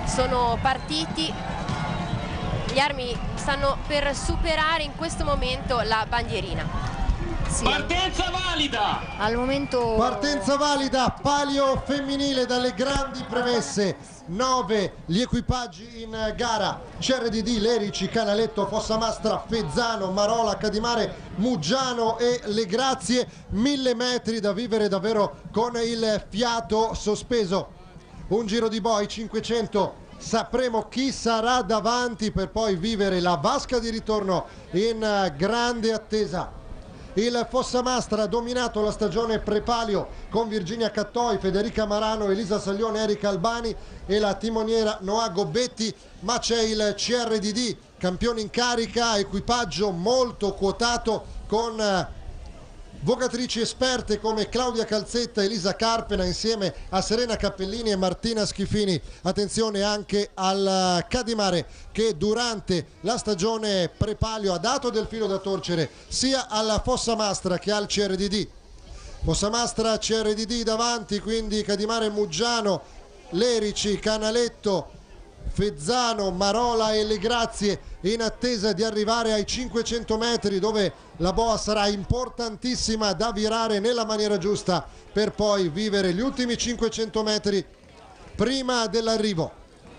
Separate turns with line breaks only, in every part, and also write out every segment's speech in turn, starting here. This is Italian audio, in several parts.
sono partiti, gli armi stanno per superare in questo momento la bandierina. Sì.
Partenza valida!
Al momento
partenza valida, palio femminile dalle grandi premesse, 9 gli equipaggi in gara, CRDD, Lerici, Canaletto, Fossamastra, Fezzano, Marola, Cadimare, Muggiano e Le Grazie, 1000 metri da vivere davvero con il fiato sospeso. Un giro di boa, 500, sapremo chi sarà davanti per poi vivere la vasca di ritorno in grande attesa. Il Fossamastra ha dominato la stagione prepalio con Virginia Cattoi, Federica Marano, Elisa Saglione, Erika Albani e la timoniera Noa Gobbetti, ma c'è il CRDD, campione in carica, equipaggio molto quotato con vogatrici esperte come Claudia Calzetta, Elisa Carpena insieme a Serena Cappellini e Martina Schifini. Attenzione anche al Cadimare che durante la stagione prepalio ha dato del filo da torcere sia alla Fossamastra che al CRDD. Fossamastra, CRDD davanti, quindi Cadimare, Muggiano, Lerici, Canaletto, Fezzano, Marola e Le Grazie in attesa di arrivare ai 500 metri dove la boa sarà importantissima da virare nella maniera giusta per poi vivere gli ultimi 500 metri prima dell'arrivo.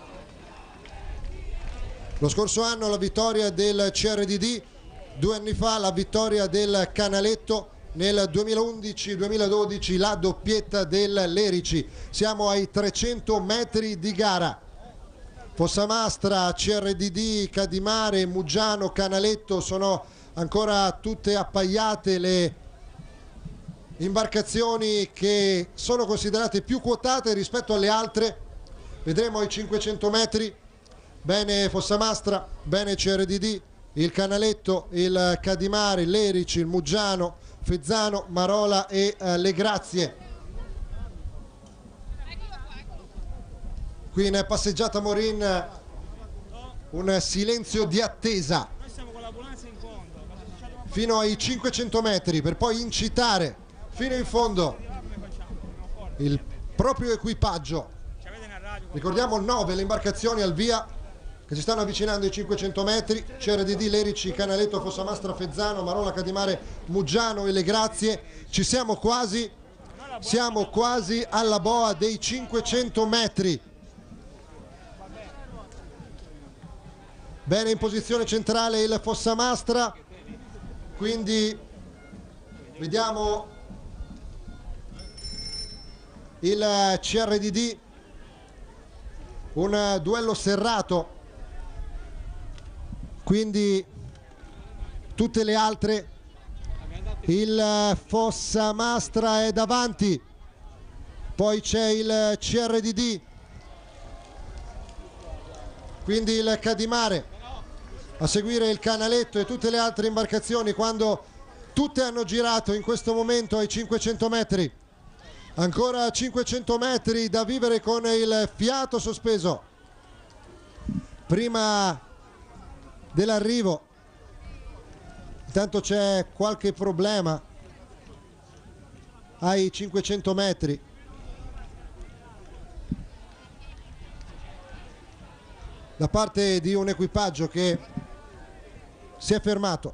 Lo scorso anno la vittoria del CRDD, 2 anni fa la vittoria del Canaletto, nel 2011-2012 la doppietta del Lerici. Siamo ai 300 metri di gara. Fossamastra, CRDD, Cadimare, Muggiano, Canaletto sono ancora tutte appaiate le imbarcazioni che sono considerate più quotate rispetto alle altre. Vedremo ai 500 metri, bene Fossamastra, bene CRDD, il Canaletto, il Cadimare, Lerici, il Muggiano, Fezzano, Marola e Le Grazie. Qui in passeggiata Morin un silenzio di attesa fino ai 500 metri per poi incitare fino in fondo il proprio equipaggio. Ricordiamo 9 le imbarcazioni al via che si stanno avvicinando ai 500 metri, CRDD, Lerici, Canaletto, Fossamastra, Fezzano, Marola, Cadimare, Muggiano e Le Grazie. Ci siamo quasi alla boa dei 500 metri. Bene in posizione centrale il Fossamastra, quindi vediamo il CRDD, un duello serrato, quindi tutte le altre, il Fossamastra è davanti, poi c'è il CRDD, quindi il Cadimare, a seguire il Canaletto e tutte le altre imbarcazioni quando tutte hanno girato in questo momento ai 500 metri. Ancora 500 metri da vivere con il fiato sospeso prima dell'arrivo. Intanto c'è qualche problema ai 500 metri. Da parte di un equipaggio che si è fermato.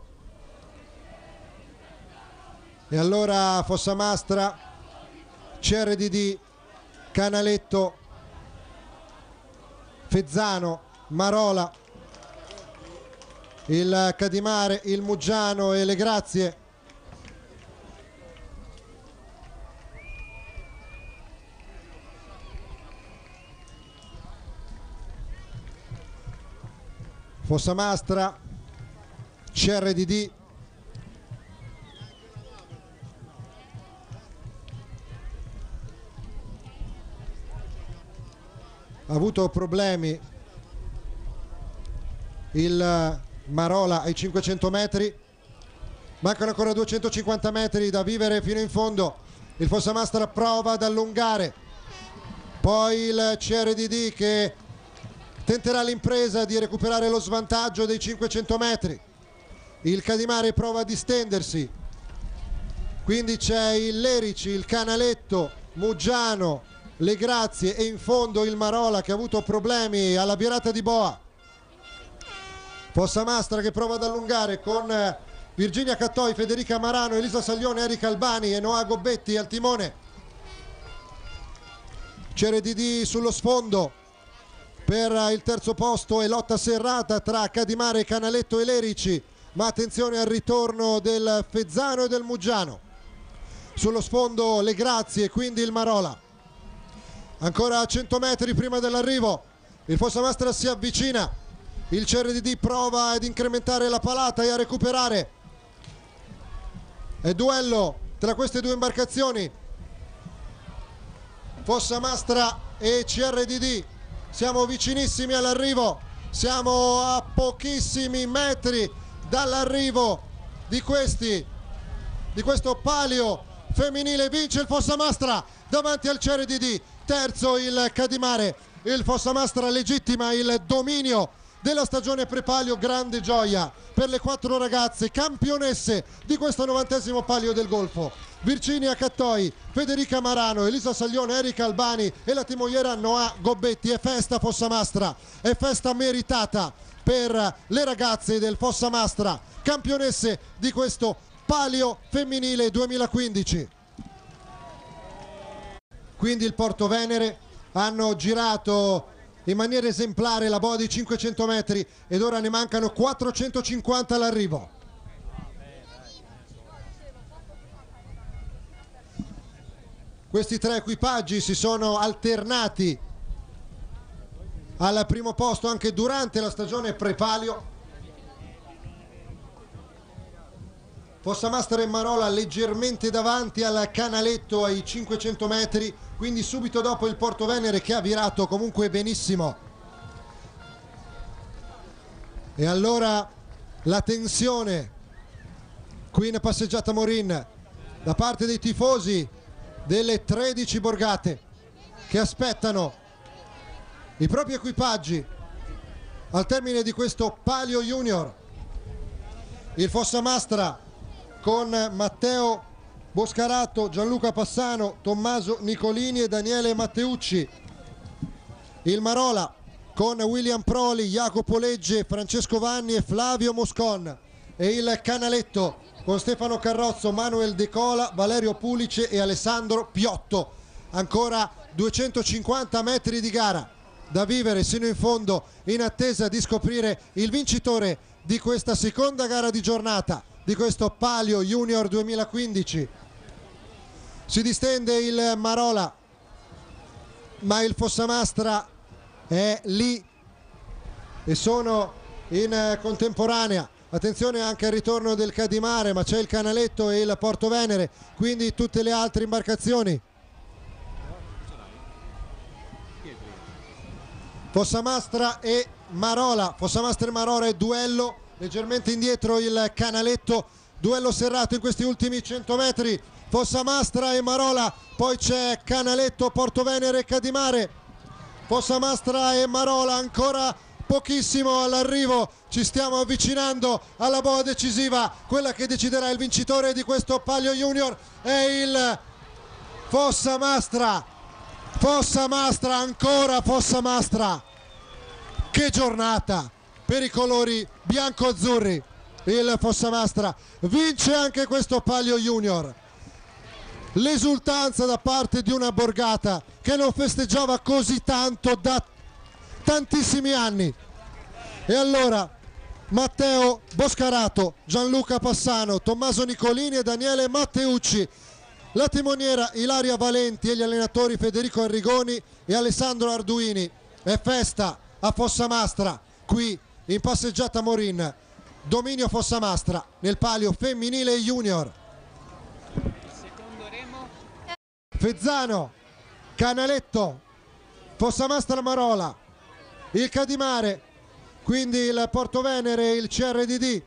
E allora Fossamastra, CRDD, Canaletto, Fezzano, Marola, il Cadimare, il Muggiano e Le Grazie. Fossamastra, CRDD, ha avuto problemi il Marola ai 500 metri, mancano ancora 250 metri da vivere fino in fondo. Il Fossamastra prova ad allungare, poi il CRDD che tenterà l'impresa di recuperare lo svantaggio dei 500 metri. Il Cadimare prova a distendersi, quindi c'è il Lerici, il Canaletto, Muggiano, le Grazie e in fondo il Marola che ha avuto problemi alla virata di boa. Fossamastra che prova ad allungare con Virginia Cattoi, Federica Marano, Elisa Saglione, Erika Albani e Noa Gobbetti al timone. CRDD sullo sfondo per il terzo posto e lotta serrata tra Cadimare, Canaletto e Lerici, ma attenzione al ritorno del Fezzano e del Muggiano. Sullo sfondo le Grazie, quindi il Marola. Ancora a 100 metri prima dell'arrivo il Fossamastra si avvicina, il CRDD prova ad incrementare la palata e a recuperare. È duello tra queste due imbarcazioni, Fossamastra e CRDD. Siamo vicinissimi all'arrivo, siamo a pochissimi metri dall'arrivo di questo palio femminile. Vince il Fossamastra davanti al CRDD, terzo il Cadimare. Il Fossamastra legittima il dominio della stagione prepalio, grande gioia per le 4 ragazze campionesse di questo 90° palio del Golfo. Virginia Cattoi, Federica Marano, Elisa Saglione, Erika Albani e la timoniera Noa Gobbetti. È festa Fossamastra, è festa meritata per le ragazze del Fossamastra, campionesse di questo palio femminile 2015. Quindi il Porto Venere hanno girato in maniera esemplare la boa di 500 metri ed ora ne mancano 450 all'arrivo. Questi 3 equipaggi si sono alternati al primo posto anche durante la stagione prepalio. Fossamastra e Marola leggermente davanti al Canaletto ai 500 metri, quindi subito dopo il Porto Venere che ha virato comunque benissimo. E allora la tensione qui in passeggiata Morin da parte dei tifosi delle 13 borgate che aspettano i propri equipaggi al termine di questo palio junior. Il Fossamastra con Matteo Boscarato, Gianluca Passano, Tommaso Nicolini e Daniele Matteucci. Il Marola con William Proli, Jacopo Legge, Francesco Vanni e Flavio Moscon. E il Canaletto con Stefano Carrozzo, Manuel De Cola, Valerio Pulice e Alessandro Piotto. Ancora 250 metri di gara da vivere sino in fondo in attesa di scoprire il vincitore di questa seconda gara di giornata di questo palio junior 2015. Si distende il Marola, ma il Fossamastra è lì e sono in contemporanea. Attenzione anche al ritorno del Cadimare, ma c'è il Canaletto e il Porto Venere, quindi tutte le altre imbarcazioni. Fossamastra e Marola, Fossamastra e Marola è duello, leggermente indietro il Canaletto, duello serrato in questi ultimi 100 metri, Fossamastra e Marola, poi c'è Canaletto, Porto Venere e Cadimare. Fossamastra e Marola ancora pochissimo all'arrivo, ci stiamo avvicinando alla boa decisiva, quella che deciderà il vincitore di questo palio junior è il Fossamastra. Fossamastra, ancora Fossamastra, che giornata per i colori bianco-azzurri. Il Fossamastra vince anche questo palio junior. L'esultanza da parte di una borgata che non festeggiava così tanto da tantissimi anni. E allora Matteo Boscarato, Gianluca Passano, Tommaso Nicolini e Daniele Matteucci, la timoniera Ilaria Valenti e gli allenatori Federico Arrigoni e Alessandro Arduini. È festa a Fossamastra qui in passeggiata Morin, dominio Fossamastra nel palio femminile junior. Fezzano, Canaletto, Fossamastra Marola, il Cadimare, quindi il Porto Venere e il CRDD,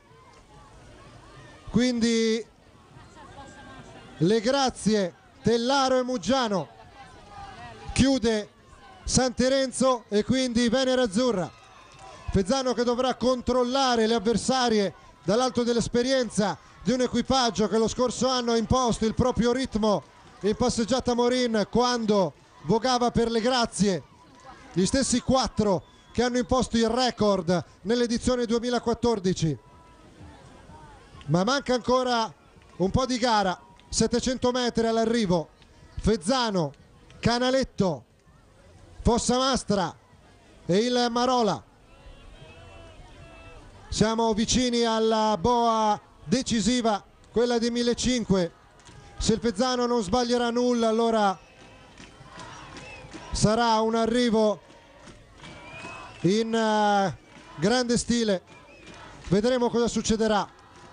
quindi le Grazie, Tellaro e Muggiano, chiude San Terenzo e quindi Venere Azzurra. Fezzano che dovrà controllare le avversarie dall'alto dell'esperienza di un equipaggio che lo scorso anno ha imposto il proprio ritmo in passeggiata Morin quando vogava per le grazie, gli stessi 4 che hanno imposto il record nell'edizione 2014. Ma manca ancora un po' di gara, 700 metri all'arrivo. Fezzano, Canaletto, Fossamastra e il Marola. Siamo vicini alla boa decisiva, quella di 1500. Se il Fezzano non sbaglierà nulla, allora sarà un arrivo in grande stile. Vedremo cosa succederà.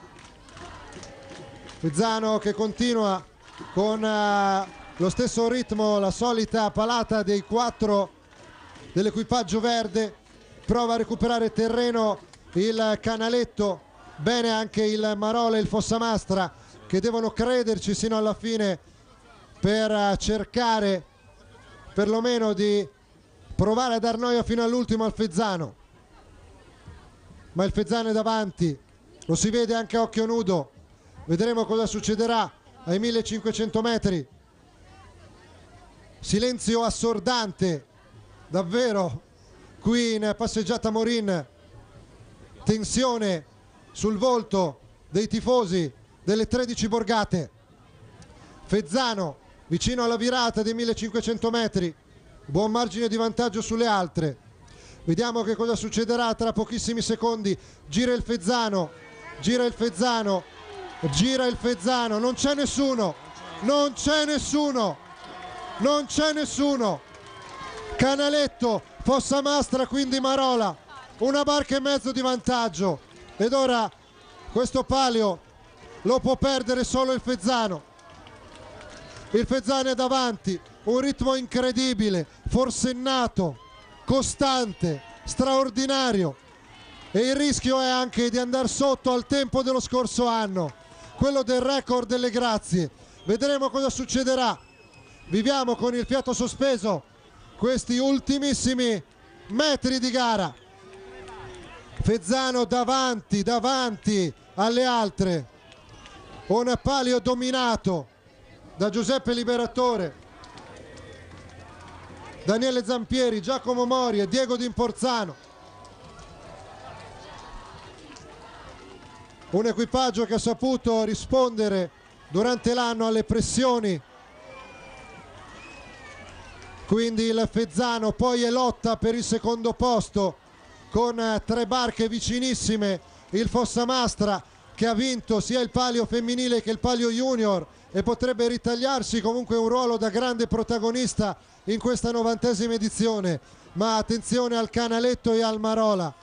Fezzano che continua con lo stesso ritmo, la solita palata dei 4 dell'equipaggio verde. Prova a recuperare terreno il Canaletto, bene anche il Marola e il Fossamastra, che devono crederci sino alla fine per cercare perlomeno di provare a dar noia fino all'ultimo al Fezzano. Ma il Fezzano è davanti, lo si vede anche a occhio nudo. Vedremo cosa succederà ai 1500 metri. Silenzio assordante davvero qui in passeggiata Morin, tensione sul volto dei tifosi delle 13 borgate. Fezzano vicino alla virata dei 1500 metri, buon margine di vantaggio sulle altre. Vediamo che cosa succederà tra pochissimi secondi. Gira il Fezzano, gira il Fezzano, gira il Fezzano, non c'è nessuno, non c'è nessuno, non c'è nessuno. Canaletto, Fossamastra, quindi Marola, una barca e mezzo di vantaggio, ed ora questo palio lo può perdere solo il Fezzano. Il Fezzano è davanti, un ritmo incredibile, forsennato, costante, straordinario, e il rischio è anche di andare sotto al tempo dello scorso anno, quello del record delle grazie. Vedremo cosa succederà. Viviamo con il fiato sospeso questi ultimissimi metri di gara. Fezzano davanti alle altre, un palio dominato da Giuseppe Liberatore, Daniele Zampieri, Giacomo Mori e Diego D'Imporzano. Un equipaggio che ha saputo rispondere durante l'anno alle pressioni. Quindi il Fezzano poi è lotta per il secondo posto con 3 barche vicinissime. Il Fossamastra che ha vinto sia il palio femminile che il palio junior e potrebbe ritagliarsi comunque un ruolo da grande protagonista in questa 90ª edizione. Ma attenzione al Canaletto e al Marola.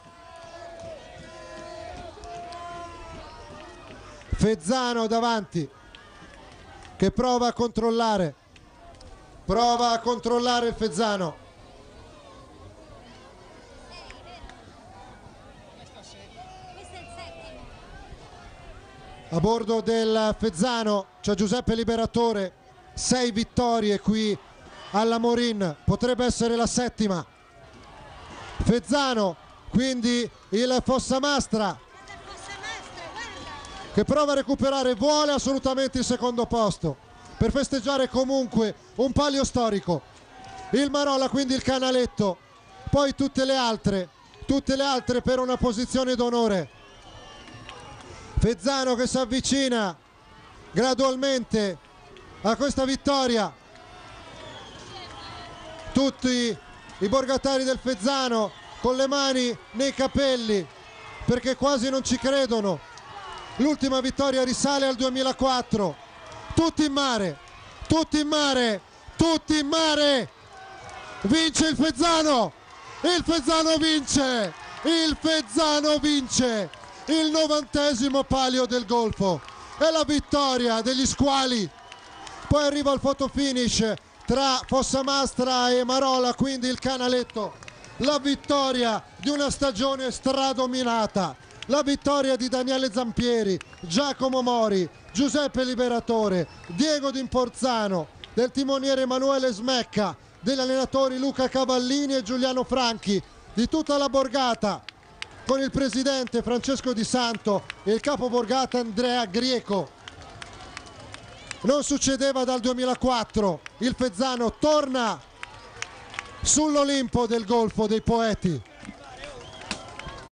Fezzano davanti che prova a controllare il Fezzano. A bordo del Fezzano c'è Giuseppe Liberatore, 6 vittorie qui alla Morin, potrebbe essere la 7ª. Fezzano, quindi il Fossamastra che prova a recuperare, vuole assolutamente il secondo posto per festeggiare comunque un palio storico. Il Marola, quindi il Canaletto, poi tutte le altre per una posizione d'onore. Fezzano che si avvicina gradualmente a questa vittoria. Tutti i borgatari del Fezzano con le mani nei capelli perché quasi non ci credono. L'ultima vittoria risale al 2004. Tutti in mare, tutti in mare, tutti in mare. Vince il Fezzano. Il Fezzano vince. Il Fezzano vince il 90° palio del Golfo. È la vittoria degli squali. Poi arriva il photo finish tra Fossamastra e Marola, quindi il Canaletto. La vittoria di una stagione stradominata. La vittoria di Daniele Zampieri, Giacomo Mori, Giuseppe Liberatore, Diego D'Imporzano, del timoniere Emanuele Smecca, degli allenatori Luca Cavallini e Giuliano Franchi, di tutta la borgata, con il presidente Francesco Di Santo e il capo borgata Andrea Grieco. Non succedeva dal 2004, il Fezzano torna sull'Olimpo del Golfo dei Poeti.